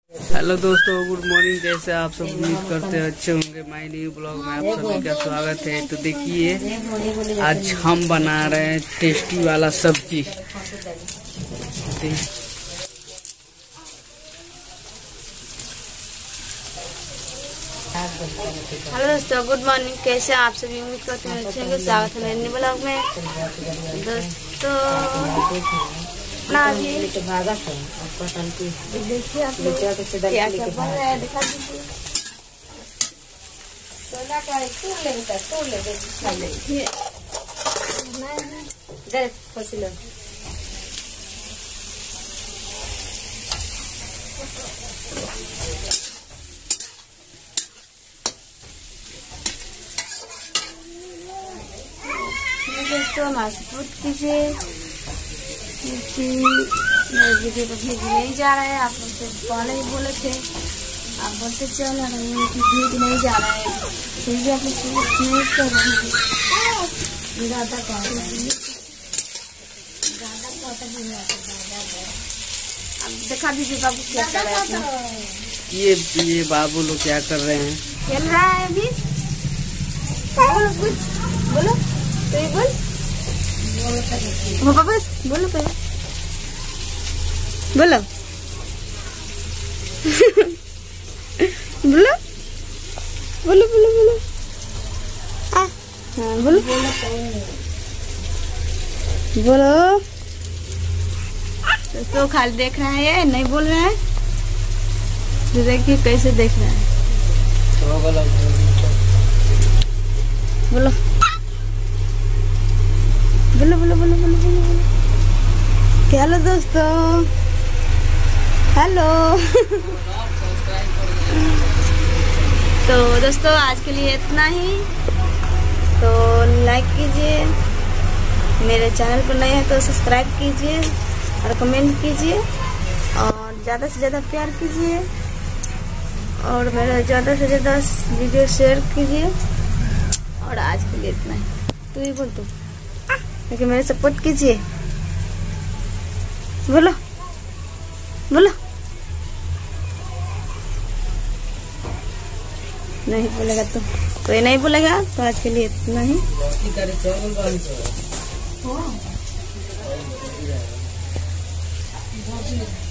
Hello दोस्तों, good morning. जैसे आप सब उम्मीद करते हैं अच्छे होंगे। माय न्यू ब्लॉग में आप सभी का स्वागत है। तो देखिए, आज हम बना रहे हैं टेस्टी वाला सब्जी। हेलो दोस्तों, गुड मॉर्निंग। कैसे आप सभी? उम्मीद करते हैं अच्छे होंगे। स्वागत है मेरे न्यू ब्लॉग में। दोस्तों देखिए आप क्या क्या बन रहा है, दिखा दीजिए। सोना का तोड़ ले देखिए फसिलो। दोस्तों हमारा सपोर्ट कीजिए क्योंकि मेरे वीडियो को भेज नहीं जा रहा है। आप लोग से पहले ही बोले थे, आप बोलते चल रहे हैं कि भेज नहीं जा रहा है, फिर भी आप लोग नहीं कर रहे हैं। अब दिखा दीजिए बाबू क्या कर रहे हैं। ये बाबू लोग क्या कर रहे हैं? खेल रहा है अभी। बोलो कुछ, बोलो तो ये बोल। हो बस बोलो पहले, बोलो बोलो बोलो बोलो बोलो। हाँ बोलो बोलो। तो खाली देख रहा है, ये नहीं बोल रहा है। तो देखिए कैसे देख रहा है। बोलो बोलो बोलो बोलो बोलो बोलो बोलो। क्या हेलो दोस्तों, हेलो। तो दोस्तों आज के लिए इतना ही। तो लाइक कीजिए, मेरे चैनल पर नए हैं तो सब्सक्राइब कीजिए और कमेंट कीजिए और ज़्यादा से ज़्यादा प्यार कीजिए और मेरा ज़्यादा से ज़्यादा वीडियो शेयर कीजिए। और आज के लिए इतना ही। तू ही बोल, तू लेकिन मेरे सपोर्ट कीजिए। बोलो बोलो। नहीं बोलेगा तो कोई नहीं बोलेगा। तो आज के लिए इतना ही।